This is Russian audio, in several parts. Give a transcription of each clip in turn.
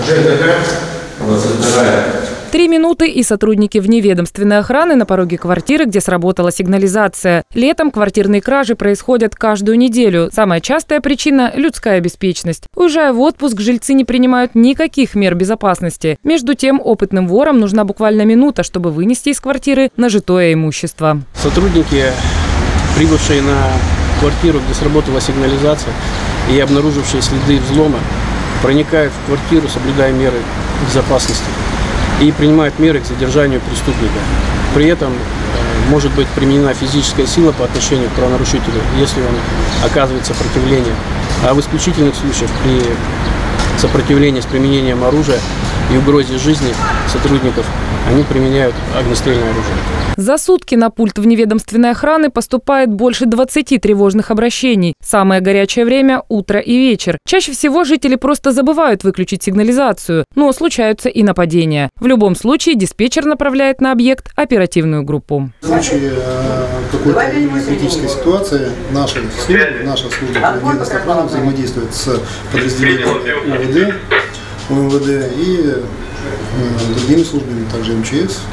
3 минуты, и сотрудники вневедомственной охраны на пороге квартиры, где сработала сигнализация. Летом квартирные кражи происходят каждую неделю. Самая частая причина – людская беспечность. Уезжая в отпуск, жильцы не принимают никаких мер безопасности. Между тем, опытным ворам нужна буквально минута, чтобы вынести из квартиры нажитое имущество. Сотрудники, прибывшие на квартиру, где сработала сигнализация, и обнаружившие следы взлома, проникают в квартиру, соблюдая меры безопасности, и принимают меры к задержанию преступника. При этом может быть применена физическая сила по отношению к правонарушителю, если он оказывает сопротивление. А в исключительных случаях при сопротивлении с применением оружия и угрозе жизни сотрудников они применяют огнестрельное оружие. За сутки на пульт вневедомственной охраны поступает больше 20 тревожных обращений. Самое горячее время – утро и вечер. Чаще всего жители просто забывают выключить сигнализацию, но случаются и нападения. В любом случае диспетчер направляет на объект оперативную группу. В случае какой-то критической ситуации наша служба вневедомственной охраны взаимодействует с подразделением УМВД и другими службами, также МЧС,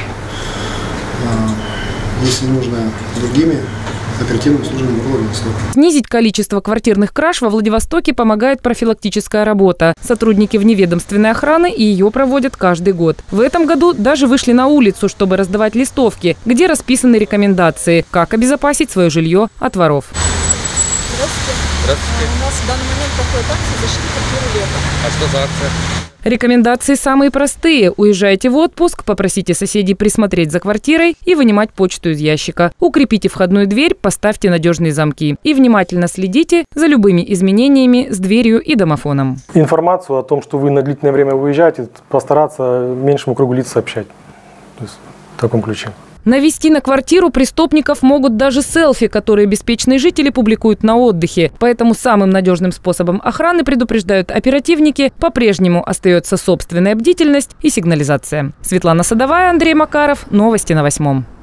если нужно, другими оперативными службами Владивостока. Снизить количество квартирных краж во Владивостоке помогает профилактическая работа. Сотрудники вневедомственной охраны ее проводят каждый год. В этом году даже вышли на улицу, чтобы раздавать листовки, где расписаны рекомендации, как обезопасить свое жилье от воров. Здравствуйте. Здравствуйте. У нас в данный момент проходит акция «Защита квартиры летом». А что за акция? Рекомендации самые простые. Уезжайте в отпуск, попросите соседей присмотреть за квартирой и вынимать почту из ящика. Укрепите входную дверь, поставьте надежные замки. И внимательно следите за любыми изменениями с дверью и домофоном. Информацию о том, что вы на длительное время выезжаете, постараться меньшему кругу лиц сообщать. То есть в таком ключе. Навести на квартиру преступников могут даже селфи, которые беспечные жители публикуют на отдыхе. Поэтому самым надежным способом охраны, предупреждают оперативники, по-прежнему остается собственная бдительность и сигнализация. Светлана Садовая, Андрей Макаров. Новости на 8.